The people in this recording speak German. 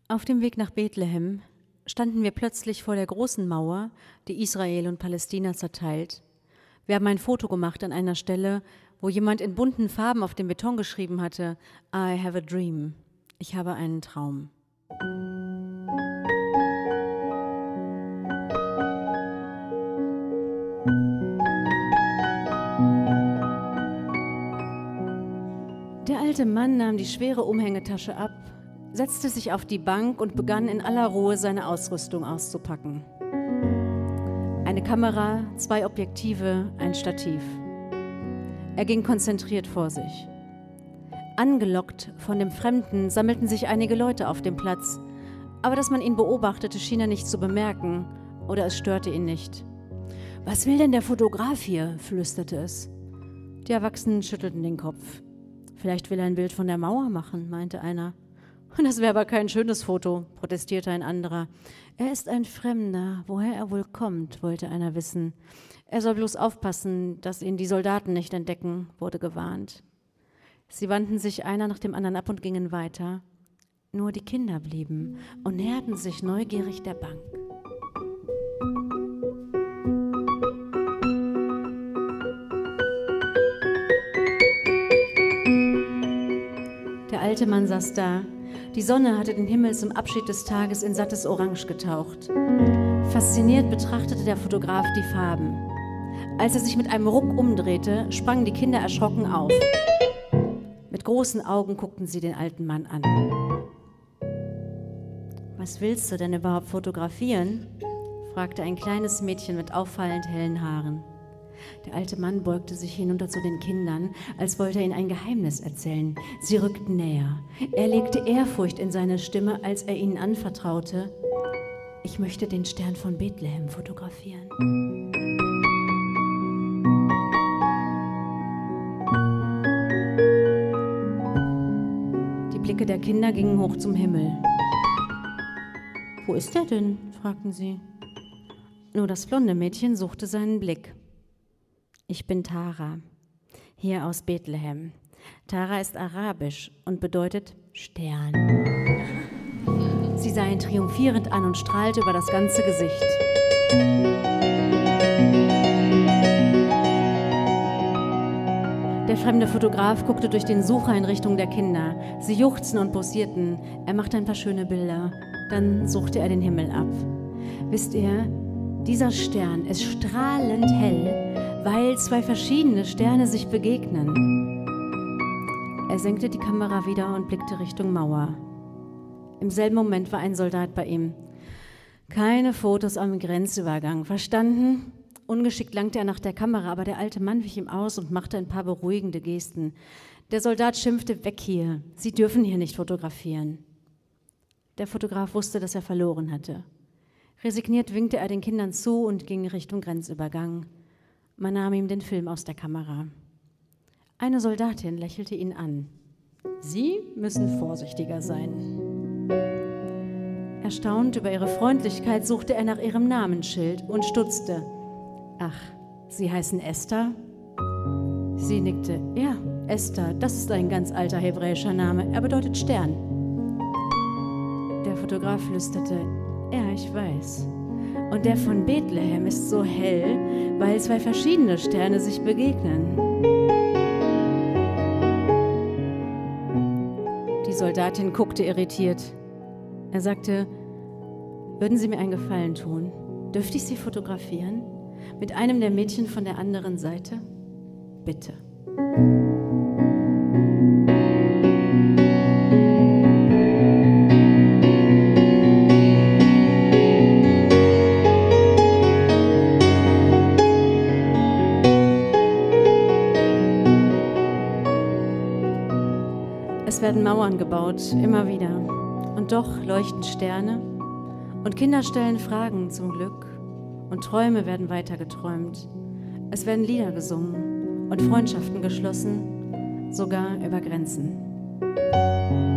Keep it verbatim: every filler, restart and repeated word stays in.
Auf dem Weg nach Bethlehem standen wir plötzlich vor der großen Mauer, die Israel und Palästina zerteilt. Wir haben ein Foto gemacht an einer Stelle, wo jemand in bunten Farben auf dem Beton geschrieben hatte: I have a dream. Ich habe einen Traum. Der alte Mann nahm die schwere Umhängetasche ab, setzte sich auf die Bank und begann in aller Ruhe seine Ausrüstung auszupacken. Eine Kamera, zwei Objektive, ein Stativ. Er ging konzentriert vor sich. Angelockt von dem Fremden sammelten sich einige Leute auf dem Platz, aber dass man ihn beobachtete, schien er nicht zu bemerken oder es störte ihn nicht. »Was will denn der Fotograf hier?« flüsterte es. Die Erwachsenen schüttelten den Kopf. »Vielleicht will er ein Bild von der Mauer machen«, meinte einer. »Das wäre aber kein schönes Foto«, protestierte ein anderer. »Er ist ein Fremder. Woher er wohl kommt?«, wollte einer wissen. »Er soll bloß aufpassen, dass ihn die Soldaten nicht entdecken«, wurde gewarnt. Sie wandten sich einer nach dem anderen ab und gingen weiter. Nur die Kinder blieben und näherten sich neugierig der Bank. Der alte Mann saß da. Die Sonne hatte den Himmel zum Abschied des Tages in sattes Orange getaucht. Fasziniert betrachtete der Fotograf die Farben. Als er sich mit einem Ruck umdrehte, sprangen die Kinder erschrocken auf. Mit großen Augen guckten sie den alten Mann an. »Was willst du denn überhaupt fotografieren?« fragte ein kleines Mädchen mit auffallend hellen Haaren. Der alte Mann beugte sich hinunter zu den Kindern, als wollte er ihnen ein Geheimnis erzählen. Sie rückten näher. Er legte Ehrfurcht in seine Stimme, als er ihnen anvertraute: »Ich möchte den Stern von Bethlehem fotografieren.« Die Blicke der Kinder gingen hoch zum Himmel. »Wo ist er denn?« fragten sie. Nur das blonde Mädchen suchte seinen Blick. »Ich bin Tara, hier aus Bethlehem. Tara ist arabisch und bedeutet Stern.« Sie sah ihn triumphierend an und strahlte über das ganze Gesicht. Der fremde Fotograf guckte durch den Sucher in Richtung der Kinder. Sie juchzten und posierten. Er machte ein paar schöne Bilder. Dann suchte er den Himmel ab. »Wisst ihr, dieser Stern ist strahlend hell, weil zwei verschiedene Sterne sich begegnen.« Er senkte die Kamera wieder und blickte Richtung Mauer. Im selben Moment war ein Soldat bei ihm. »Keine Fotos am Grenzübergang, verstanden?« Ungeschickt langte er nach der Kamera, aber der alte Mann wich ihm aus und machte ein paar beruhigende Gesten. Der Soldat schimpfte: »Weg hier, Sie dürfen hier nicht fotografieren.« Der Fotograf wusste, dass er verloren hatte. Resigniert winkte er den Kindern zu und ging Richtung Grenzübergang. Man nahm ihm den Film aus der Kamera. Eine Soldatin lächelte ihn an. »Sie müssen vorsichtiger sein.« Erstaunt über ihre Freundlichkeit suchte er nach ihrem Namensschild und stutzte. »Ach, Sie heißen Esther?« Sie nickte. »Ja, Esther, das ist ein ganz alter hebräischer Name. Er bedeutet Stern.« Der Fotograf flüsterte. »Ja, ich weiß. Und der von Bethlehem ist so hell, weil zwei verschiedene Sterne sich begegnen.« Die Soldatin guckte irritiert. Er sagte: »Würden Sie mir einen Gefallen tun? Dürfte ich Sie fotografieren? Mit einem der Mädchen von der anderen Seite? Bitte.« Es werden Mauern gebaut, immer wieder. Und doch leuchten Sterne. Und Kinder stellen Fragen, zum Glück. Und Träume werden weitergeträumt. Es werden Lieder gesungen und Freundschaften geschlossen, sogar über Grenzen.